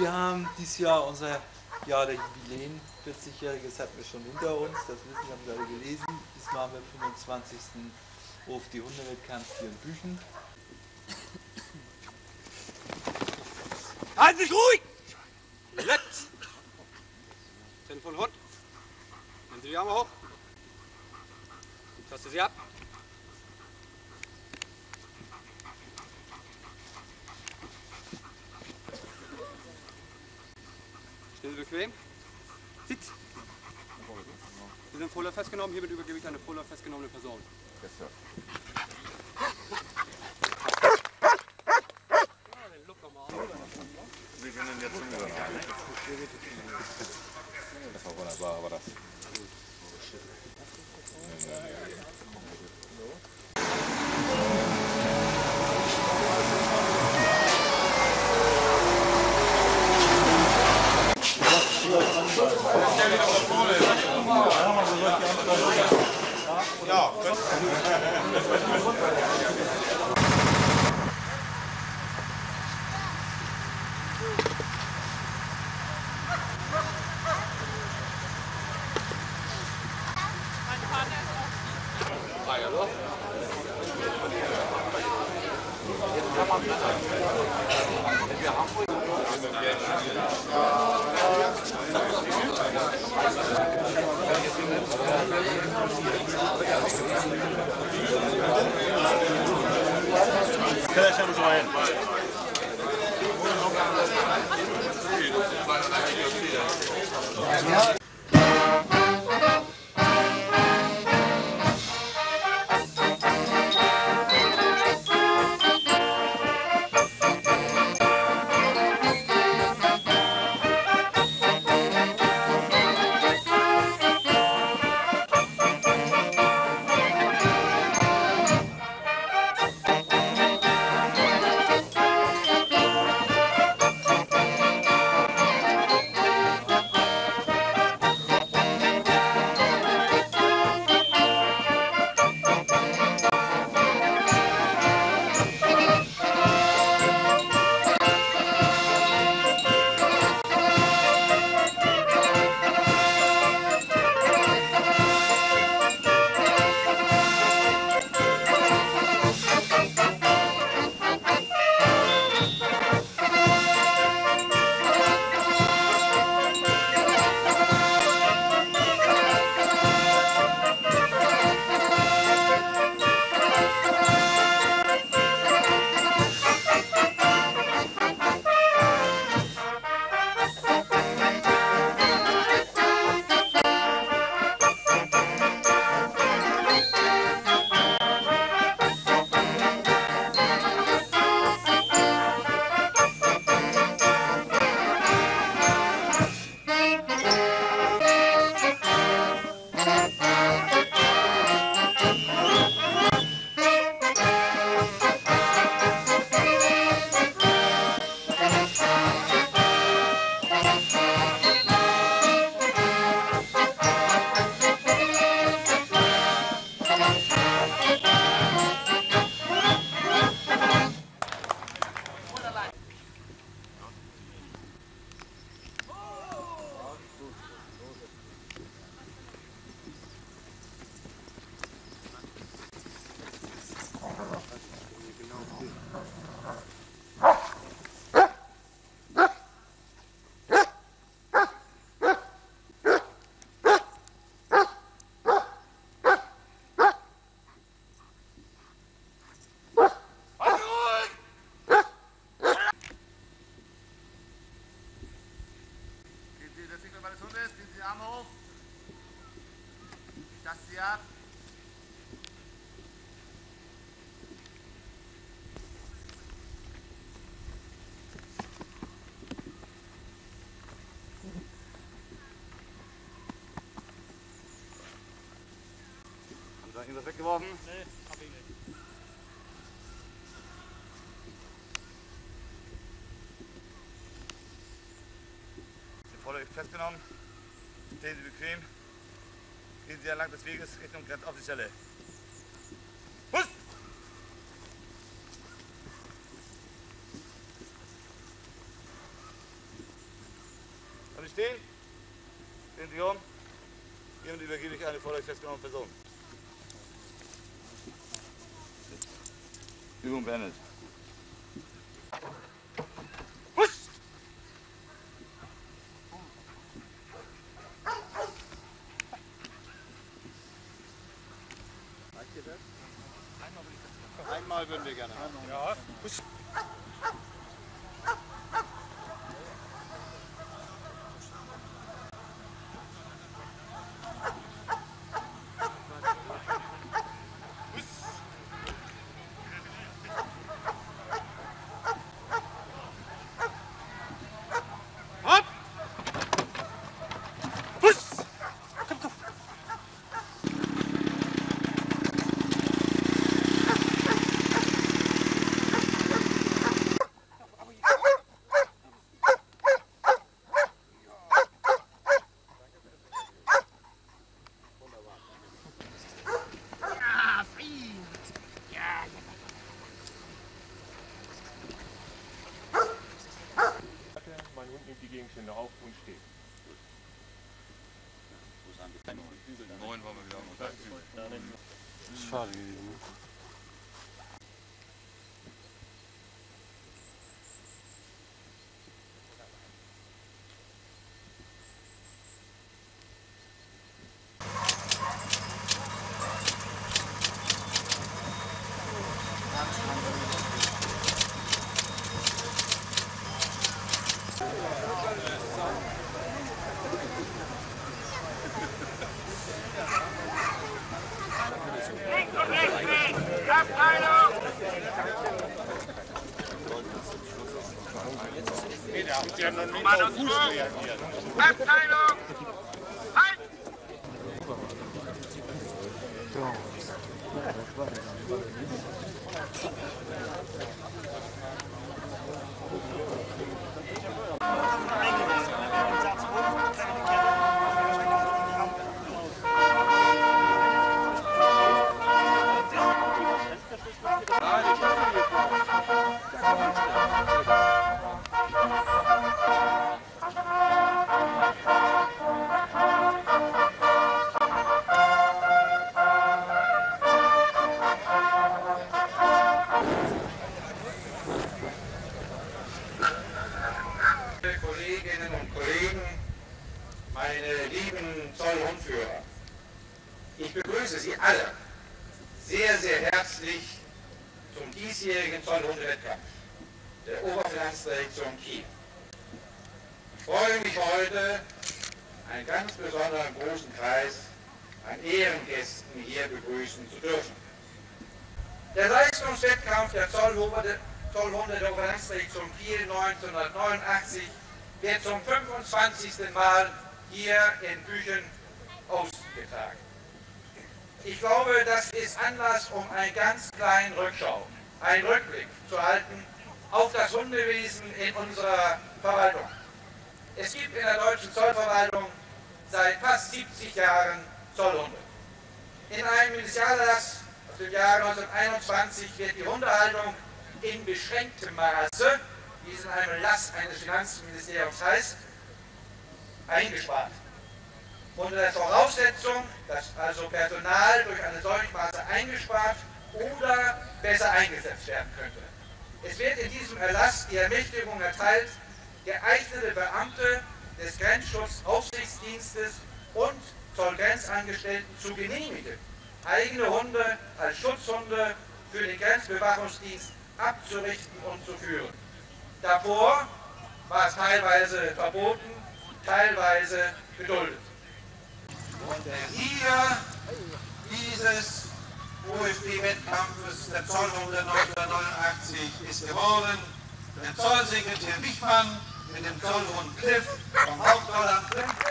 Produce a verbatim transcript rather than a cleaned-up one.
Wir haben dieses Jahr unser Jahr der Jubiläen, vierzigjähriges hatten wir schon hinter uns, das wissen wir, haben wir alle gelesen. Diesmal haben wir fünfundzwanzigsten auf die Hundewettkampf hier in Büchen. Halten Sie sich ruhig! Jetzt! Sind von Hund. Nehmen Sie die Arme hoch. Taste sie ab. Stehen Sie bequem. Sitz. Sie sind voller festgenommen. Hiermit übergebe ich eine voller festgenommene Person. Yes, sir. Wir können jetzt umgehen. Das war wunderbar, aber das. Ja. Vielleicht haben wir so ein. Ja. Arme hoch. Das sie ab. Haben Sie irgendwas weggeworfen? Nee, hab ich nicht. Sie voll festgenommen. Stehen Sie bequem. Gehen Sie entlang des Weges Richtung Grenzaufsichtsstelle. Hust! stehen. Drehen Sie um. Hiermit übergebe ich eine vor euch festgenommene Person. Übung beendet. Einmal würden wir gerne. Ja. Mein Hund nimmt die Gegenstände auf und steht. Neun waren wir wieder am Tag. Das ist schade gewesen. Sie haben noch nicht auf Fuß reagiert. Abteilung! Halt! Kolleginnen und Kollegen, meine lieben Zollhundführer, ich begrüße Sie alle sehr, sehr herzlich zum diesjährigen Zollhundewettkampf der Oberfinanzdirektion Kiel. Ich freue mich heute, einen ganz besonderen großen Kreis an Ehrengästen hier begrüßen zu dürfen. Der Leistungswettkampf der Zollhunde der Oberfinanzdirektion Kiel neunzehnhundertneunundachtzig wird zum fünfundzwanzigsten Mal hier in Büchen ausgetragen. Ich glaube, das ist Anlass, um einen ganz kleinen Rückschau, einen Rückblick zu halten auf das Hundewesen in unserer Verwaltung. Es gibt in der deutschen Zollverwaltung seit fast siebzig Jahren Zollhunde. In einem Ministerialerlass aus dem Jahr neunzehnhunderteinundzwanzig wird die Hundehaltung in beschränktem Maße, wie es in einem Erlass eines Finanzministeriums heißt, eingespart. Unter der Voraussetzung, dass also Personal durch eine solche Maße eingespart oder besser eingesetzt werden könnte. Es wird in diesem Erlass die Ermächtigung erteilt, geeignete Beamte des Grenzschutzaufsichtsdienstes und Zollgrenzangestellten zu genehmigen, eigene Hunde als Schutzhunde für den Grenzbewachungsdienst abzurichten und zu führen. Davor war es teilweise verboten, teilweise geduldet. Und der Sieger dieses O F D-Wettkampfes der Zollhunde neunzehnhundertneunundachtzig ist geworden der Zollsekretär Wichmann mit dem Zollhund Cliff vom Hauptzollamt.